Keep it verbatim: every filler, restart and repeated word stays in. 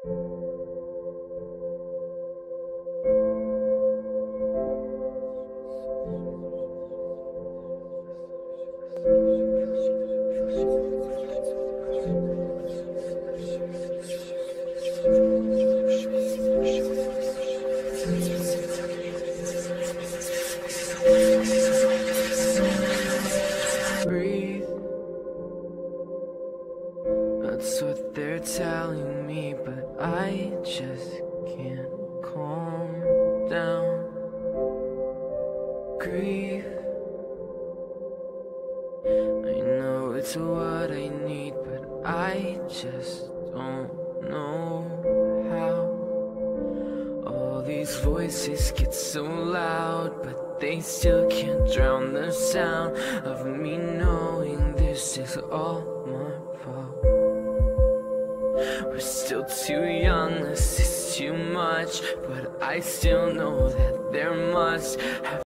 Breathe, that's what they're telling me, but I just can't calm down. Grief, I know it's what I need, but I just don't know how. All these voices get so loud, but they still can't drown the sound of me knowing this is all my fault. We're still too young, this is too much, but I still know that there must have